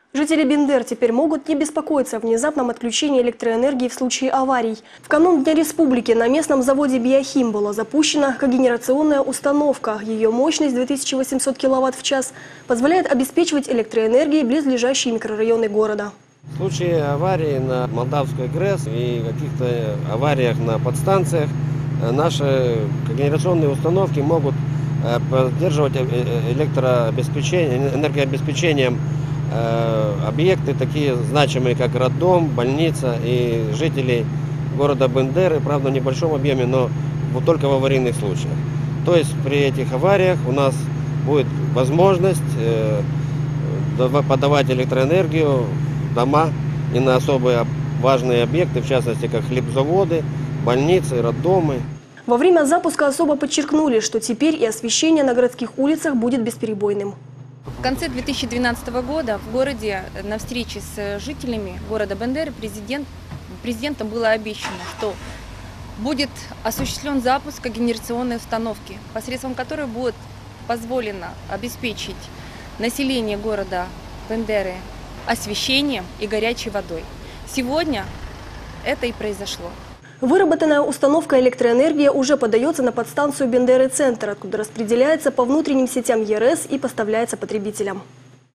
Жители Бендер теперь могут не беспокоиться о внезапном отключении электроэнергии в случае аварий. В канун Дня Республики на местном заводе «Биохим» была запущена когенерационная установка. Ее мощность 2800 киловатт в час позволяет обеспечивать электроэнергией близлежащие микрорайоны города. В случае аварии на Молдавской ГРЭС и каких-то авариях на подстанциях наши когенерационные установки могут поддерживать электрообеспечение, энергообеспечением объекты такие значимые, как роддом, больница и жителей города Бендеры, правда в небольшом объеме, но вот только в аварийных случаях. То есть при этих авариях у нас будет возможность подавать электроэнергию в дома и на особые важные объекты, в частности как хлебзаводы, больницы, роддомы. Во время запуска особо подчеркнули, что теперь и освещение на городских улицах будет бесперебойным. В конце 2012 года в городе на встрече с жителями города Бендеры президентом было обещано, что будет осуществлен запуск когенерационной установки, посредством которой будет позволено обеспечить население города Бендеры освещением и горячей водой. Сегодня это и произошло. Выработанная установка электроэнергии уже подается на подстанцию Бендеры-центр, откуда распределяется по внутренним сетям ЕРЭС и поставляется потребителям.